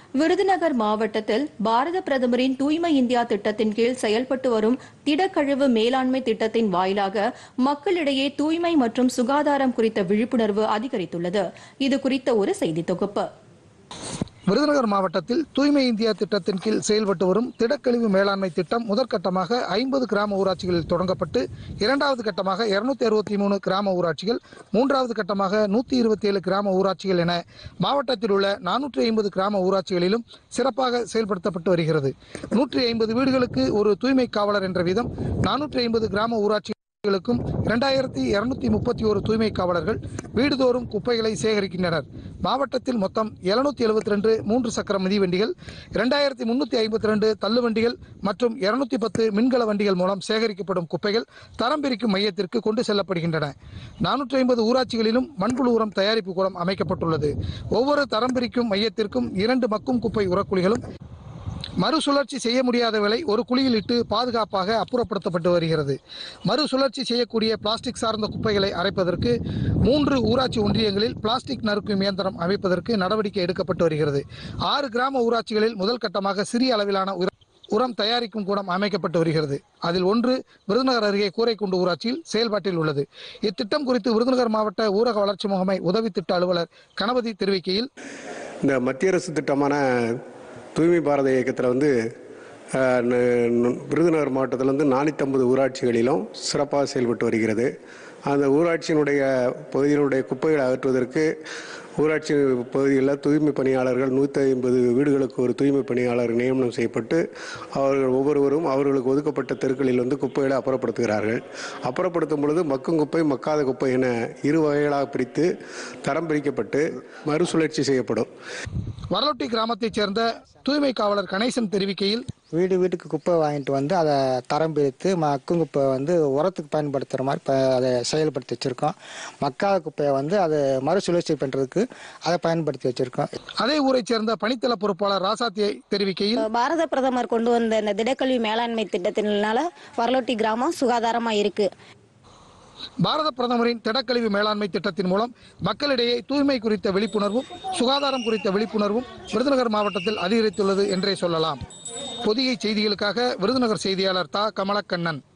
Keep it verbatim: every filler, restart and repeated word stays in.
விருதுநகர் மாவட்டத்தில் பாரத பிரதமரின் தூய்மை இந்தியா திட்டத்தின் கீழ் செயல்பட்டு வரும் திடக்கழிவு மேலாண்மை திட்டத்தின் வாயிலாக மக்களிடையே தூய்மை மற்றும் சுகாதாரம் குறித்த விழிப்புணர்வு அதிகரித்துள்ளது. இது குறித்த ஒரு செய்தி தொகுப்பு. விருதுநகர் மாவட்டத்தில் தூய்மை இந்தியா திட்டத்தின் கீழ் செயல்பட்டு வரும் திடக்கழிவு மேலாண்மை திட்டம் முதற்கட்டமாக ஐம்பது கிராம ஊராட்சிகளில் தொடங்கப்பட்டு இரண்டாவது கட்டமாக இருநூத்தி அறுபத்தி மூணு கிராம ஊராட்சிகள், மூன்றாவது கட்டமாக நூத்தி இருபத்தி ஏழு கிராம ஊராட்சிகள் என மாவட்டத்தில் உள்ள நானூற்றி ஐம்பது கிராம ஊராட்சிகளிலும் சிறப்பாக செயல்படுத்தப்பட்டு வருகிறது. நூற்றி ஐம்பது வீடுகளுக்கு ஒரு தூய்மை காவலர் என்ற விதம் நானூற்றி ஐம்பது கிராம ஊராட்சி க்கும் இரண்டாயிரத்தி இருநூத்தி முப்பத்தி ஒரு தூய்மை காவலர்கள் வீடுதோறும் குப்பைகளை சேகரிக்கின்றனர். மாவட்டத்தில் மொத்தம் எழுநூத்தி எழுபத்தி ரெண்டு மூன்று சக்கர மிதிவண்டிகள், இரண்டாயிரத்தி முன்னூத்தி ஐம்பத்தி ரெண்டு தள்ளுவண்டிகள் மற்றும் இருநூத்தி பத்து மின்கல வண்டிகள் மூலம் சேகரிக்கப்படும் குப்பைகள் தரம் பிரிக்கும் மையத்திற்கு கொண்டு செல்லப்படுகின்றன. நானூற்றி ஐம்பது ஊராட்சிகளிலும் மண்புழு உரம் தயாரிப்பு கூடம் அமைக்கப்பட்டுள்ளது. ஒவ்வொரு தரம் பிரிக்கும் மையத்திற்கும் இரண்டு மக்கும் குப்பை உரக்குழிகளும் மறுசுழற்சி செய்ய முடியாதவர்களை ஒரு குழியில் இட்டு பாதுகாப்பாக அப்புறப்படுத்தப்பட்டு வருகிறது. மறுசுழற்சி செய்யக்கூடிய பிளாஸ்டிக் சார்ந்த குப்பைகளை அரைப்பதற்கு மூன்று ஊராட்சி ஒன்றியங்களில் பிளாஸ்டிக் நறுக்கும் இயந்திரம் அமைப்பதற்கு நடவடிக்கை எடுக்கப்பட்டு வருகிறது. ஆறு கிராம ஊராட்சிகளில் முதல் கட்டமாக சிறிய அளவிலான உரம் தயாரிக்கும் கூடம் அமைக்கப்பட்டு வருகிறது. அதில் ஒன்று விருதுநகர் அருகே கூரைக்குண்டு ஊராட்சியில் செயல்பாட்டில் உள்ளது. இத்திட்டம் குறித்து விருதுநகர் மாவட்ட ஊரக வளர்ச்சி முகமை உதவி திட்ட அலுவலர் கணபதி தெரிவிக்கையில், இந்த மத்திய அரசு திட்டமான தூய்மை பாரத இயக்கத்தில் வந்து விருதுநகர் மாவட்டத்தில் வந்து நானூற்றி ஐம்பது ஊராட்சிகளிலும் சிறப்பாக செயல்பட்டு வருகிறது. அந்த ஊராட்சியினுடைய பகுதியினுடைய குப்பைகளை அகற்றுவதற்கு ஊராட்சி பகுதிகளில் தூய்மை பணியாளர்கள் நூற்றி ஐம்பது வீடுகளுக்கு ஒரு தூய்மை பணியாளர் நியமனம் செய்யப்பட்டு அவர்கள் ஒவ்வொருவரும் அவர்களுக்கு ஒதுக்கப்பட்ட தெருக்களில் வந்து குப்பைகளை அப்புறப்படுத்துகிறார்கள். அப்புறப்படுத்தும் பொழுது மக்கும் குப்பை, மக்காத குப்பை என இரு வகைகளாக பிரித்து தரம் பிரிக்கப்பட்டு மறுசுழற்சி செய்யப்படும். வரலொட்டி கிராமத்தைச் சேர்ந்த தூய்மை காவலர் கணேசன் தெரிவிக்கையில், வீடு வீட்டுக்கு குப்பை வாங்கிட்டு வந்து அதை தரம் பிரித்து மக்கும் குப்பை வந்து உரத்துக்கு பயன்படுத்துகிற மாதிரி அதை செயல்படுத்தி வச்சுருக்கோம். மக்காத குப்பையை வந்து அதை மறுசுழற்சி பண்ணுறதுக்கு அதை பயன்படுத்தி வச்சுருக்கோம். அதே ஊரைச் சேர்ந்த பணித்தள பொறுப்பாளர் ராசாத்தியை தெரிவிக்கையில், பாரத பிரதமர் கொண்டு வந்த இந்த திடக்கழிவு மேலாண்மை திட்டத்தினால வரலொட்டி கிராமம் சுகாதாரமாக இருக்கு. பாரத பிரதமரின் திடக்கழிவு மேலாண்மை திட்டத்தின் மூலம் மக்களிடையே தூய்மை குறித்த விழிப்புணர்வும் சுகாதாரம் குறித்த விழிப்புணர்வும் விருதுநகர் மாவட்டத்தில் அதிகரித்துள்ளது என்றே சொல்லலாம். பொதிகை செய்திகளுக்காக விருதுநகர் செய்தியாளர் தா கமலக்கண்ணன்.